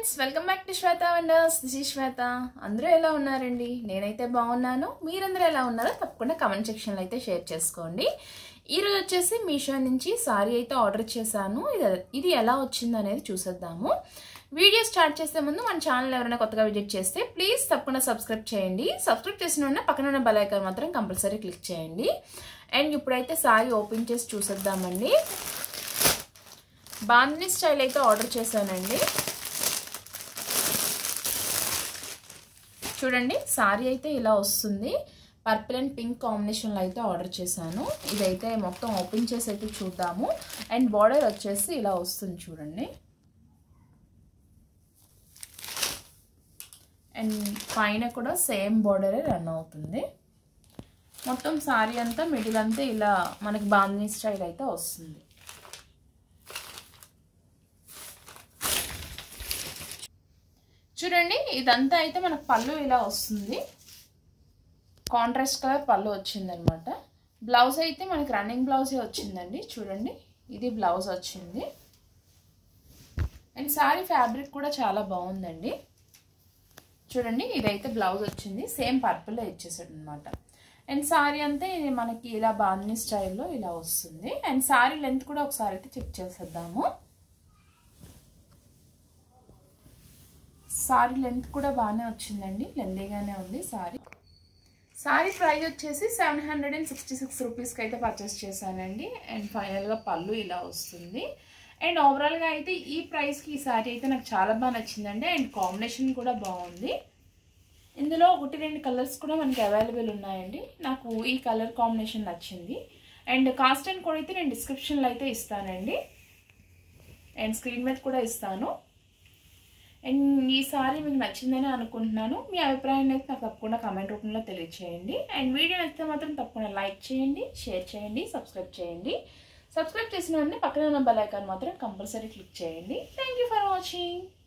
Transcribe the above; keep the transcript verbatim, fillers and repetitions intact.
Friends welcome back to Shweta wonders. This is Shweta. అందరూ ఎలా ఉన్నారండి? నేనైతే బాగున్నాను. మీరందరూ ఎలా ఉన్నారో తప్పకుండా కమెంట్ సెక్షన్లో అయితే షేర్ చేసుకోండి. ఈరోజు వచ్చేసి మీషో నుంచి సారీ అయితే ఆర్డర్ చేశాను. ఇది ఇది ఎలా వచ్చింది అనేది చూసేద్దాము. వీడియో స్టార్ట్ చేసే ముందు మన ఛానల్ ఎవరైనా కొత్తగా విజిట్ చేస్తే ప్లీజ్ తప్పకుండా సబ్స్క్రైబ్ చేయండి. సబ్స్క్రైబ్ చేసిన వెంటనే పక్కన ఉన్న బెల్ ఐకాన్ మాత్రం కంపల్సరీ క్లిక్ చేయండి. అండ్ ఇప్పుడైతే సారీ ఓపెన్ చేసి చూసేద్దామండి. బాందిని స్టైల్ అయితే ఆర్డర్ చేశానండి. చూడండి, సారీ అయితే ఇలా వస్తుంది. పర్పుల్ అండ్ పింక్ కాంబినేషన్లో అయితే ఆర్డర్ చేశాను. ఇదైతే మొత్తం ఓపెన్ చేసి అయితే చూద్దాము. అండ్ బార్డర్ వచ్చేసి ఇలా వస్తుంది చూడండి. అండ్ పైన కూడా సేమ్ బార్డరే రన్ అవుతుంది. మొత్తం సారీ అంతా మిడిల్ అంతా ఇలా మనకి బాందిని స్టైల్ అయితే వస్తుంది. చూడండి, ఇదంతా అయితే మనకు పళ్ళు ఇలా వస్తుంది. కాంట్రాస్ట్ కలర్ పళ్ళు వచ్చిందనమాట. బ్లౌజ్ అయితే మనకి రన్నింగ్ బ్లౌజే వచ్చిందండి. చూడండి, ఇది బ్లౌజ్ వచ్చింది. అండ్ సారీ ఫ్యాబ్రిక్ కూడా చాలా బాగుందండి. చూడండి, ఇదైతే బ్లౌజ్ వచ్చింది. సేమ్ పర్పుల్లో ఇచ్చేసాడు అనమాట. అండ్ సారీ అంతా మనకి ఇలా బాందిని స్టైల్లో ఇలా వస్తుంది. అండ్ సారీ లెంత్ కూడా ఒకసారి అయితే చెక్ చేసేద్దాము. సారీ లెంత్ కూడా బాగానే వచ్చిందండి. లెందీగానే ఉంది సారీ. సారీ ప్రైస్ వచ్చేసి seven hundred and sixty six రూపీస్కి అయితే పర్చేస్ చేశానండి. అండ్ ఫైనల్గా పళ్ళు ఇలా వస్తుంది. అండ్ ఓవరాల్గా అయితే ఈ ప్రైస్కి ఈ సారీ అయితే నాకు చాలా బాగా నచ్చిందండి. అండ్ కాంబినేషన్ కూడా బాగుంది. ఇందులో ఒకటి రెండు కలర్స్ కూడా మనకి అవైలబుల్ ఉన్నాయండి. నాకు ఈ కలర్ కాంబినేషన్ నచ్చింది. అండ్ కాస్ట్ అండ్ కూడా అయితే నేను డిస్క్రిప్షన్లో అయితే ఇస్తానండి. అండ్ స్క్రీన్ మీద కూడా ఇస్తాను. అండ్ ఈ సారీ మీకు నచ్చిందని అనుకుంటున్నాను. మీ అభిప్రాయాన్ని అయితే నాకు తప్పకుండా కామెంట్ రూపంలో తెలియచేయండి. అండ్ వీడియో నచ్చితే మాత్రం తప్పకుండా లైక్ చేయండి, షేర్ చేయండి, సబ్స్క్రైబ్ చేయండి. సబ్స్క్రైబ్ చేసిన వెంటనే పక్కన ఉన్న బెల్ ఐకాన్ మాత్రం కంపల్సరీ క్లిక్ చేయండి. Thank you for watching.